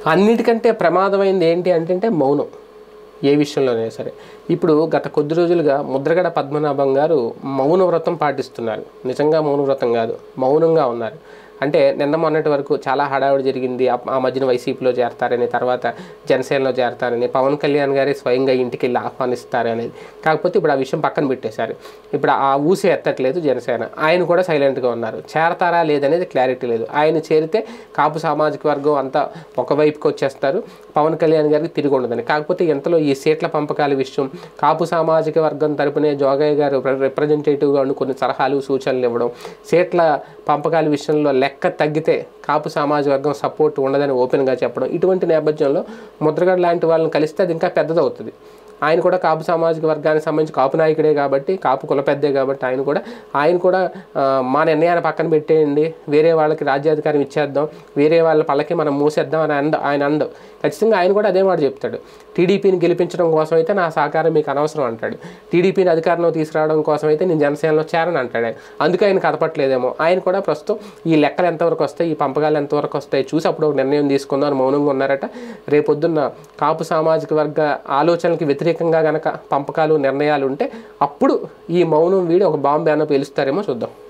అన్నిటికంటే ప్రమాదమైంది ఏంటి అంటే మౌనం. ఏ విషయంలోనే సరే. ఇప్పుడు గత కొద్ది రోజులుగా ముద్రగడ పద్మనాభం గారు మౌన వ్రతం పాటిస్తున్నారు. నిజంగా మౌన వ్రతం కాదు, మౌనంగా ఉన్నారు. అంటే నిన్న మొన్నటి వరకు చాలా హడావుడి జరిగింది. ఆ మధ్యన వైసీపీలో చేరతారని, తర్వాత జనసేనలో చేరతారని, పవన్ కళ్యాణ్ గారే స్వయంగా ఇంటికి వెళ్ళి ఆహ్వానిస్తారనేది. కాకపోతే ఇప్పుడు ఆ విషయం పక్కన పెట్టేశారు. ఇప్పుడు ఆ ఊసే ఎత్తట్లేదు జనసేన. ఆయన కూడా సైలెంట్గా ఉన్నారు. చేరతారా లేదనేది క్లారిటీ లేదు. ఆయన చేరితే కాపు సామాజిక వర్గం అంతా ఒకవైపుకి వచ్చేస్తారు, పవన్ కళ్యాణ్ గారికి తిరిగి ఉండదని. కాకపోతే ఇంతలో ఈ సీట్ల పంపకాల విషయం, కాపు సామాజిక వర్గం తరపునే జోగయ్య గారు రిప్రజెంటేటివ్గా ఉండి కొన్ని సలహాలు సూచనలు ఇవ్వడం, సీట్ల పంపకాల విషయంలో లెక్క తగ్గితే కాపు సామాజిక వర్గం సపోర్ట్ ఉండదని ఓపెన్గా చెప్పడం, ఇటువంటి నేపథ్యంలో ముద్రగడ లాంటి వాళ్ళని కలిస్తే అది ఇంకా పెద్దదవుతుంది. ఆయన కూడా కాపు సామాజిక వర్గానికి సంబంధించి కాపు నాయకుడే కాబట్టి, కాపు కుల పెద్దే కాబట్టి ఆయన కూడా మా నిర్ణయాన్ని పక్కన పెట్టేయండి, వేరే వాళ్ళకి రాజ్యాధికారం ఇచ్చేద్దాం, వేరే వాళ్ళ పళ్ళకి మనం మూసేద్దాం అని ఆయన అండం. ఖచ్చితంగా ఆయన కూడా అదే మాట చెప్తాడు. టీడీపీని గెలిపించడం కోసం అయితే నా సహకారం మీకు అనవసరం అంటాడు. టీడీపీని అధికారంలో తీసుకురావడం కోసం అయితే నేను జనసేనలో చేరని అంటాడు. అందుకే ఆయన కదపట్లేదేమో. ఆయన కూడా ప్రస్తుతం ఈ లెక్కలు ఎంతవరకు వస్తాయి, ఈ పంపకాలు ఎంతవరకు వస్తాయి చూసి అప్పుడు ఒక నిర్ణయం తీసుకుందాం అని మౌనంగా ఉన్నారట. రేపొద్దున్న కాపు సామాజిక వర్గ ఆలోచనలకి వ్యతిరేకంగా గనక పంపకాలు నిర్ణయాలు ఉంటే అప్పుడు ఈ మౌనం వీడి ఒక బాంబు ఏమైనా పేలుస్తారేమో చూద్దాం.